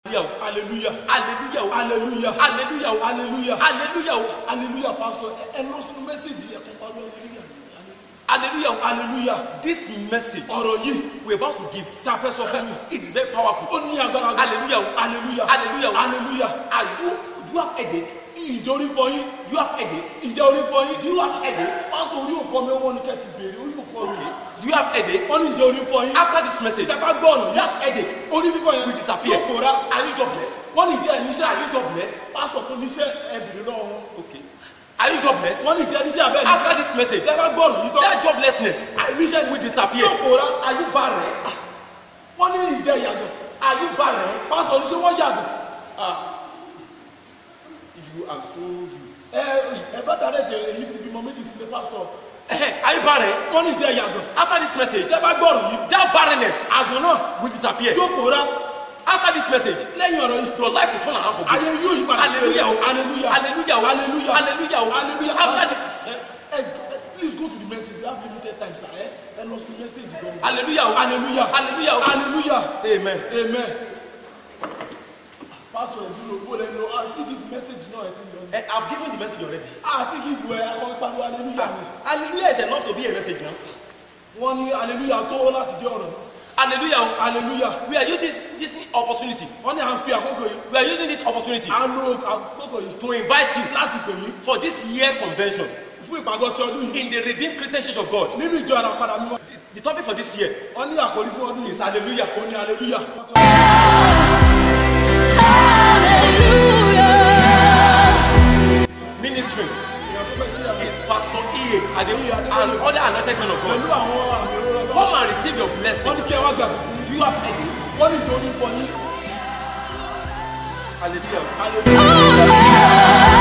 Hallelujah. Hallelujah. Hallelujah. Hallelujah. Hallelujah. Hallelujah. Hallelujah, pastor. And no message here. Hallelujah. Hallelujah. This message we're about to give it is very powerful. Hallelujah. Hallelujah. Hallelujah. Hallelujah. Do you have headache? Do you have headache? Do you have headache? Pastor, you for me one get okay. Do you have headache? After this message, that headache will disappear. Are you jobless? Are you jobless? Pastor, okay. Are you jobless? After this message, that joblessness will disappear. Are you barren? Are you barren? Pastor, you have sold you. Pastor. Are you barren? After this message, that barrenness will disappear. After this message, your life will turn around for good. Hallelujah. Hallelujah. Hallelujah. Hallelujah. Hallelujah. After this, please go to the message. We have limited time, sir. And also the message. Hallelujah. Hallelujah. Hallelujah. Hallelujah. Amen. Amen. Pastor, I think if message I've given the message already. I think if we are hallelujah. Hallelujah is enough to be a message now. Hallelujah. Hallelujah. Hallelujah. We are using this opportunity. We are using this opportunity to invite you for this year convention in the Redeemed Christian Church of God. The topic for this year is Hallelujah. Hallelujah. Ministry is Pastor E and other anointed men of God. Come and receive your blessing. Do you have any? Hallelujah. Hallelujah.